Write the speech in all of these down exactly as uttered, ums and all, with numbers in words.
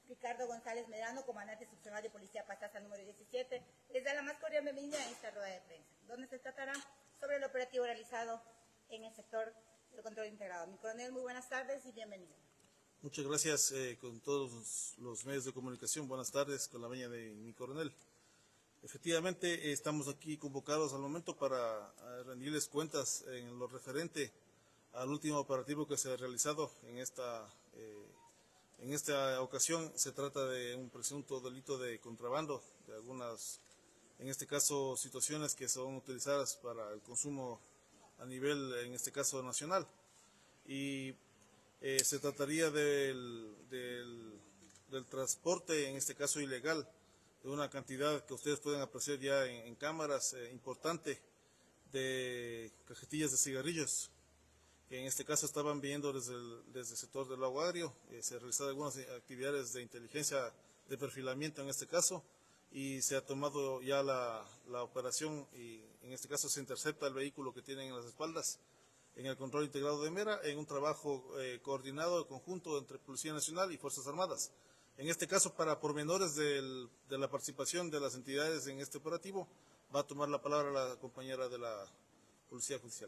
Ricardo González Medrano, comandante subzonal de Policía Pastaza número diecisiete, les da la más cordial bienvenida a esta rueda de prensa, donde se tratará sobre el operativo realizado en el sector del control integrado. Mi coronel, muy buenas tardes y bienvenido. Muchas gracias eh, con todos los, los medios de comunicación. Buenas tardes, con la venia de mi coronel. Efectivamente, eh, estamos aquí convocados al momento para eh, rendirles cuentas en lo referente al último operativo que se ha realizado en esta, eh, en esta ocasión. Se trata de un presunto delito de contrabando, de algunas, en este caso, situaciones que son utilizadas para el consumo a nivel, en este caso, nacional. Y eh, se trataría del, del, del transporte, en este caso ilegal, de una cantidad que ustedes pueden apreciar ya en, en cámaras eh, importante de cajetillas de cigarrillos, que en este caso estaban viniendo desde el, desde el sector del lago agrio. Eh, se realizaron algunas actividades de inteligencia de perfilamiento en este caso, y se ha tomado ya la, la operación, y en este caso se intercepta el vehículo que tienen en las espaldas en el control integrado de Mera, en un trabajo eh, coordinado, conjunto entre Policía Nacional y Fuerzas Armadas. En este caso, para pormenores del, de la participación de las entidades en este operativo, va a tomar la palabra la compañera de la Policía Judicial.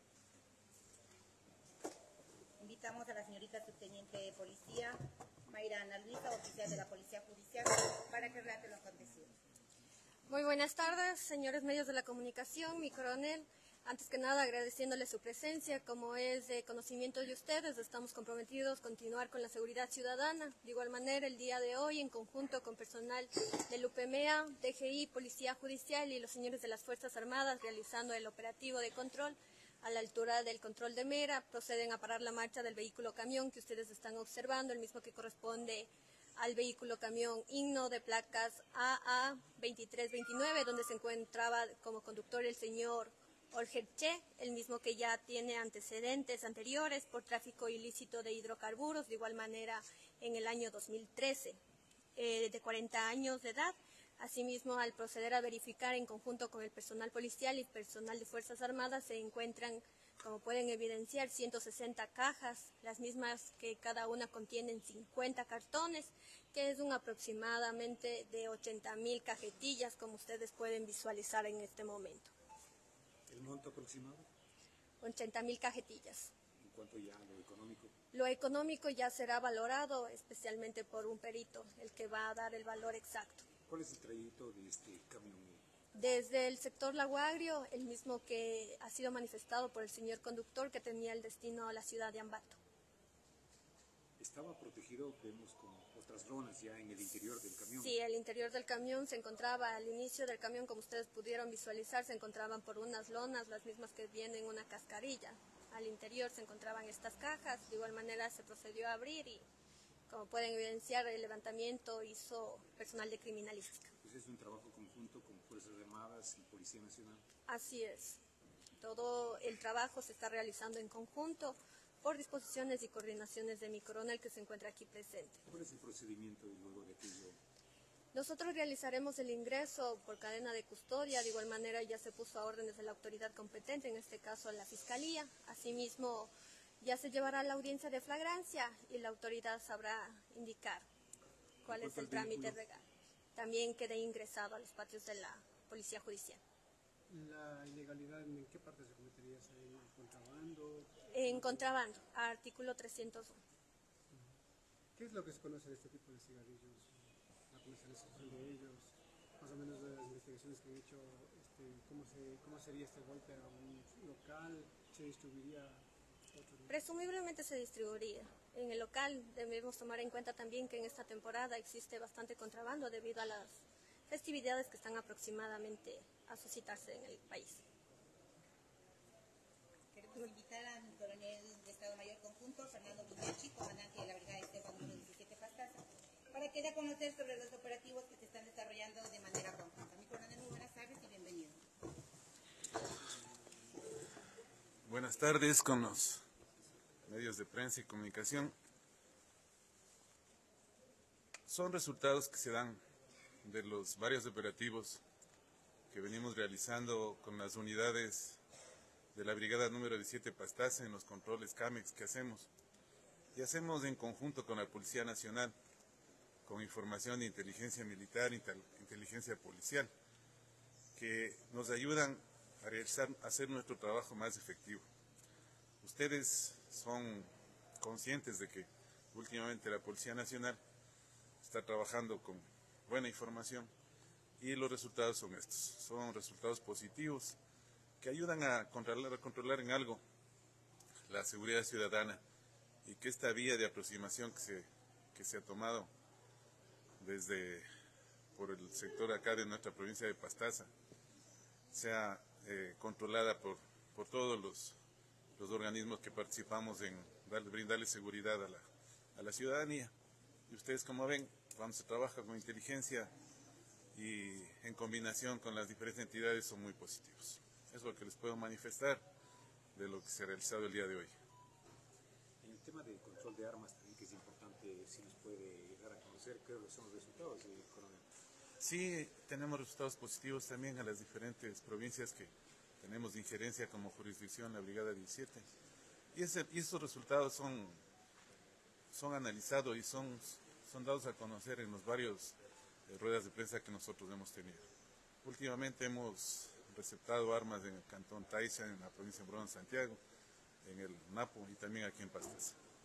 Invitamos a la señorita subteniente de policía, Mayra Ana Luisa, oficial de la Policía Judicial, para que relate lo acontecido. Muy buenas tardes, señores medios de la comunicación, mi coronel. Antes que nada, agradeciéndole su presencia. Como es de conocimiento de ustedes, estamos comprometidos a continuar con la seguridad ciudadana. De igual manera, el día de hoy, en conjunto con personal del U P M E A, D G I, Policía Judicial y los señores de las Fuerzas Armadas, realizando el operativo de control a la altura del control de Mera, proceden a parar la marcha del vehículo camión que ustedes están observando, el mismo que corresponde al vehículo camión Himno de placas A A veintitrés veintinueve, donde se encontraba como conductor el señor Olger Che, el mismo que ya tiene antecedentes anteriores por tráfico ilícito de hidrocarburos, de igual manera en el año dos mil trece, eh, de cuarenta años de edad. Asimismo, al proceder a verificar en conjunto con el personal policial y personal de Fuerzas Armadas, se encuentran, como pueden evidenciar, ciento sesenta cajas, las mismas que cada una contienen cincuenta cartones, que es un aproximadamente de ochenta mil cajetillas, como ustedes pueden visualizar en este momento. ¿El monto aproximado? ochenta mil cajetillas. ¿En cuanto ya a lo económico? Lo económico ya será valorado especialmente por un perito, el que va a dar el valor exacto. ¿Cuál es el trayecto de este camión? Desde el sector Lago Agrio, el mismo que ha sido manifestado por el señor conductor, que tenía el destino a la ciudad de Ambato. ¿Estaba protegido, vemos, con otras lonas ya en el interior del camión? Sí, el interior del camión se encontraba, al inicio del camión, como ustedes pudieron visualizar, se encontraban por unas lonas, las mismas que vienen en una cascarilla. Al interior se encontraban estas cajas, de igual manera se procedió a abrir y, como pueden evidenciar, el levantamiento hizo personal de criminalística. Pues es un trabajo conjunto con Fuerzas Armadas y Policía Nacional. Así es. Todo el trabajo se está realizando en conjunto por disposiciones y coordinaciones de mi coronel, que se encuentra aquí presente. ¿Cuál es el procedimiento y luego de aquello? Nosotros realizaremos el ingreso por cadena de custodia, de igual manera ya se puso a órdenes de la autoridad competente, en este caso la Fiscalía. Asimismo, ya se llevará la audiencia de flagrancia y la autoridad sabrá indicar cuál es el trámite legal. También quede ingresado a los patios de la Policía Judicial. ¿La ilegalidad en qué parte se cometería? ¿En contrabando? En contrabando, artículo trescientos uno. ¿Qué es lo que se conoce de este tipo de cigarrillos? La comercialización de ellos, más o menos de las investigaciones que han hecho, este, ¿cómo, se, ¿cómo sería este golpe a un local? ¿Se distribuiría a otro lugar? Presumiblemente se distribuiría. En el local debemos tomar en cuenta también que en esta temporada existe bastante contrabando debido a las festividades que están aproximadamente a suscitarse en el país. Queremos invitar a mi coronel de Estado Mayor Conjunto, Fernando Villachi, comandante de la Brigada de Esteban número diecisiete Pastaza, para que dé a conocer sobre los operativos que se están desarrollando de manera conjunta. Mi coronel, muy buenas tardes y bienvenido. Buenas tardes con los medios de prensa y comunicación. Son resultados que se dan de los varios operativos que venimos realizando con las unidades de la Brigada número diecisiete Pastaza en los controles CAMEX que hacemos. Y hacemos en conjunto con la Policía Nacional, con información de inteligencia militar, inteligencia policial, que nos ayudan a realizar, a hacer nuestro trabajo más efectivo. Ustedes son conscientes de que últimamente la Policía Nacional está trabajando con buena información y los resultados son estos. Son resultados positivos que ayudan a controlar, a controlar en algo la seguridad ciudadana, y que esta vía de aproximación que se, que se ha tomado desde por el sector acá de nuestra provincia de Pastaza sea eh, controlada por, por todos los, los organismos que participamos en dar, brindarle seguridad a la, a la ciudadanía. Y ustedes, como ven, cuando se trabaja con inteligencia y en combinación con las diferentes entidades, son muy positivos. Es lo que les puedo manifestar de lo que se ha realizado el día de hoy. En el tema del control de armas también, que es importante, si nos puede llegar a conocer qué son los resultados, eh, coronel. Sí, tenemos resultados positivos también a las diferentes provincias que tenemos de injerencia como jurisdicción, la Brigada diecisiete. Y, ese, y esos resultados son, son analizados y son, son dados a conocer en los varios eh, ruedas de prensa que nosotros hemos tenido. Últimamente hemos receptado armas en el cantón Taiza, en la provincia de Morón, Santiago, en el Napo y también aquí en Pastaza.